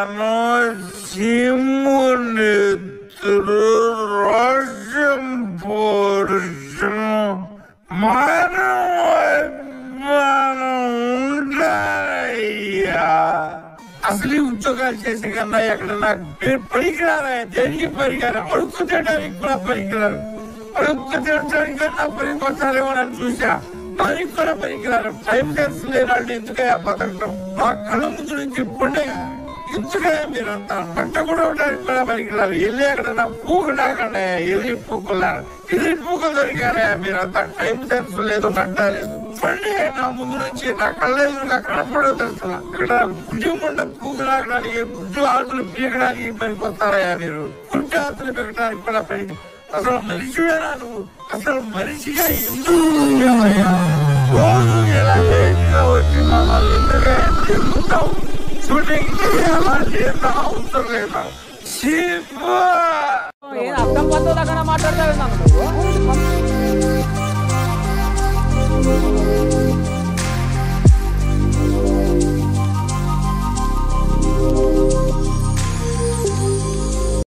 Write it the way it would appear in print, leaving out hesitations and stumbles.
శివునిత్తుడు రోషం పోషం మనం ఉంటారయ్యా. అసలు ఉద్యోగాలు చేసే కన్నా ఎక్కడన్నా పనికిరారా? దేనికి పనికిరారు? అడుక్కు తినడానికి కూడా పనికిరారు. అడుక్కు తినడానికి కన్నా పనికొస్తారేమో అని చూసా. పనికి కూడా పనికిరారు. టైం సెన్స్ లేనాడు. ఎందుకయ్యా బతకడం? మా కళ్ళ ముందు నుంచి ఇప్పుడే ఎందుకయ్యా మీరంతా పంట కూడా ఉండడానికి కూడా పనికిరారు. వెళ్ళి ఎక్కడన్నా పూకులాకనే ఎల్లి పూకులు దొరికారా? మీరంతా టైం సెన్స్ లేదు, పంట లేదు. నా ముందు నుంచి నా కళ్ళ ఎదురుగా కనపడదు. అసలు ఇక్కడ గుడ్డ పూకులాకడానికి గుడ్డు ఆకులు పీకడానికి పనికొస్తారయ్యా మీరు? గుడ్డు ఆకులు పీకడానికి కూడా పని. అసలు మనిషివేనా నువ్వు? అసలు మనిషిగా ఎందుకు వచ్చి మమ్మల్ని ఎందుకు షూటింగ్ అవసరం లేదా? అర్థం పద్ధతి అక్కడ మాట్లాడతావు.